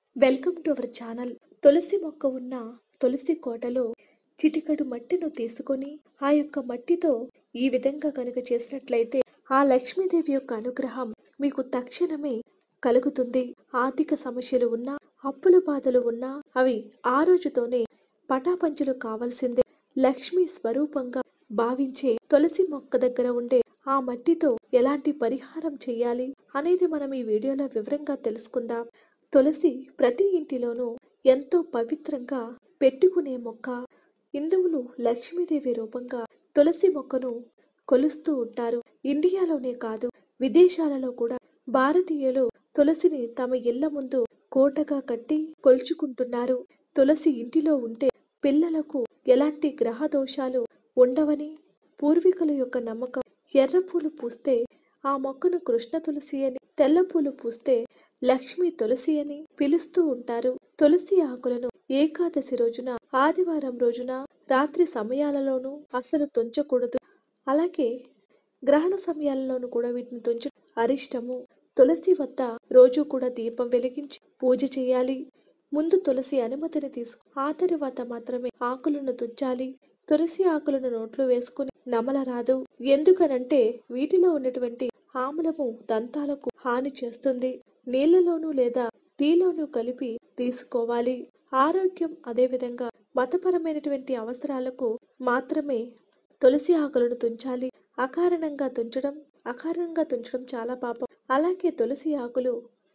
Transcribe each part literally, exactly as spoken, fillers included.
Welcome to our channel. తులసి మొక్క ఉన్న తులసి కోటలో చిటికెడు మట్టిను తీసుకొని ఆ యొక్క మట్టితో ఈ విధంగా కనుక చేసినట్లయితే ఆ లక్ష్మీదేవి యొక్క అనుగ్రహం మీకు తక్షణమే కలుగుతుంది. ఆర్థిక సమస్యలు ఉన్నా, అప్పుల బాధలు ఉన్నా అవి ఆ రోజుతోనే పటాపంచలు కావాల్సిందే. లక్ష్మీ స్వరూపంగా భావించే తులసి మొక్క దగ్గర ఉండే ఆ మట్టితో ఎలాంటి పరిహారం చేయాలి అనేది మనం ఈ వీడియోలో వివరంగా తెలుసుకుందాం. తులసి ప్రతి ఇంటిలోనూ ఎంతో పవిత్రంగా పెట్టుకునే మొక్క. హిందువులు లక్ష్మీదేవి రూపంగా తులసి మొక్కను కొలుస్తూ ఉంటారు. ఇండియాలోనే కాదు, విదేశాలలో కూడా భారతీయులు తులసిని తమ ఇళ్ల ముందు కోటగా కట్టి కొలుచుకుంటున్నారు. తులసి ఇంటిలో ఉంటే పిల్లలకు ఎలాంటి గ్రహ దోషాలు ఉండవని పూర్వీకుల యొక్క నమ్మకం. ఎర్ర పూలు పూస్తే ఆ మొక్కను కృష్ణ తులసి అని, తెల్ల పూలు పూస్తే లక్ష్మీ తులసి అని పిలుస్తూ ఉంటారు. తులసి ఆకులను ఏకాదశి రోజున, ఆదివారం రోజున, రాత్రి సమయాలలోనూ అసలు తుంచకూడదు. అలాగే గ్రహణ సమయాలలోనూ కూడా వీటిని తుంచడం అరిష్టము. తులసి వద్ద రోజు కూడా దీపం వెలిగించి పూజ చేయాలి. ముందు తులసి అనుమతిని తీసుకు ఆ తరువాత మాత్రమే ఆకులను తుంచాలి. తులసి ఆకులను నోట్లో వేసుకుని నమలరాదు. ఎందుకనంటే వీటిలో ఉన్నటువంటి ఆమ్లము దంతాలకు హాని చేస్తుంది. నీళ్లలోనూ లేదా టీలోనూ కలిపి తీసుకోవాలి. ఆరోగ్యం అదేవిధంగా మతపరమైనటువంటి అవసరాలకు మాత్రమే తులసి ఆకులను తుంచాలి. అకారణంగా తుంచడం అకారణంగా తుంచడం చాలా పాపం. అలాగే తులసి ఆకులు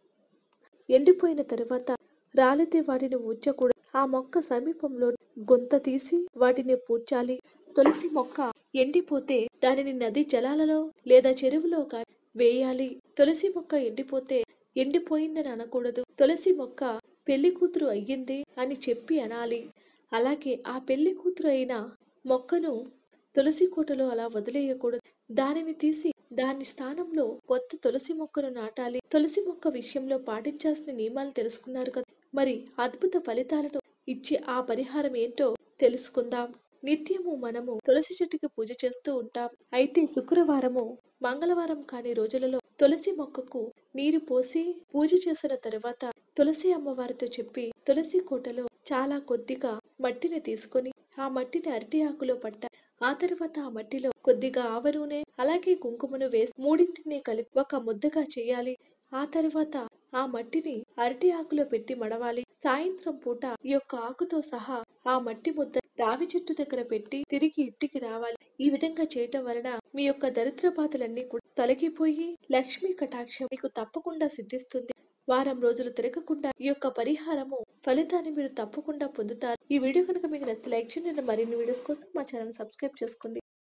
ఎండిపోయిన తరువాత రాలితే వాటిని ఉంచకూడదు. ఆ మొక్క సమీపంలో గొంత తీసి వాటిని పూడ్చాలి. తులసి మొక్క ఎండిపోతే దానిని నది జలాలలో లేదా చెరువులో కానీ వేయాలి. తులసి మొక్క ఎండిపోతే ఎండిపోయిందని అనకూడదు. తులసి మొక్క పెళ్లి కూతురు అయ్యింది అని చెప్పి అనాలి. అలాగే ఆ పెళ్లి కూతురు అయిన మొక్కను తులసి కోటలో అలా వదిలేయకూడదు. దానిని తీసి దాని స్థానంలో కొత్త తులసి మొక్కను నాటాలి. తులసి మొక్క విషయంలో పాటించాల్సిన నియమాలు తెలుసుకున్నారు కదా. మరి అద్భుత ఫలితాలను ఇచ్చే ఆ పరిహారం ఏంటో తెలుసుకుందాం. నిత్యము మనము తులసి చెట్టుకి పూజ చేస్తూ ఉంటాం. అయితే శుక్రవారము, మంగళవారం కాని రోజులలో తులసి మొక్కకు నీరు పోసి పూజ చేసిన తరువాత తులసి అమ్మవారితో చెప్పి తులసి కోటలో చాలా కొద్దిగా మట్టిని తీసుకొని ఆ మట్టిని అరటి ఆకులో పట్ట ఆ తర్వాత ఆ మట్టిలో కొద్దిగా ఆవ నూనె అలాగే కుంకుమను వేసి మూడింటిని కలిపి ఒక ముద్దగా చేయాలి. ఆ తర్వాత ఆ మట్టిని అరటి ఆకులో పెట్టి మడవాలి. సాయంత్రం పూట ఈ యొక్క ఆకుతో సహా ఆ మట్టి ముద్ద రావి చెట్టు దగ్గర పెట్టి తిరిగి ఇంటికి రావాలి. ఈ విధంగా చేయటం వలన మీ యొక్క దరిద్ర బాధలన్నీ కూడా తొలగిపోయి లక్ష్మీ కటాక్షం మీకు తప్పకుండా సిద్ధిస్తుంది. వారం రోజులు తిరగకుండా ఈ యొక్క పరిహారము ఫలితాన్ని మీరు తప్పకుండా పొందుతారు. ఈ వీడియో కనుక మీకు నచ్చితే లైక్ చేయండి. మరిన్ని వీడియోస్ కోసం మా ఛానల్ సబ్స్క్రైబ్ చేసుకోండి.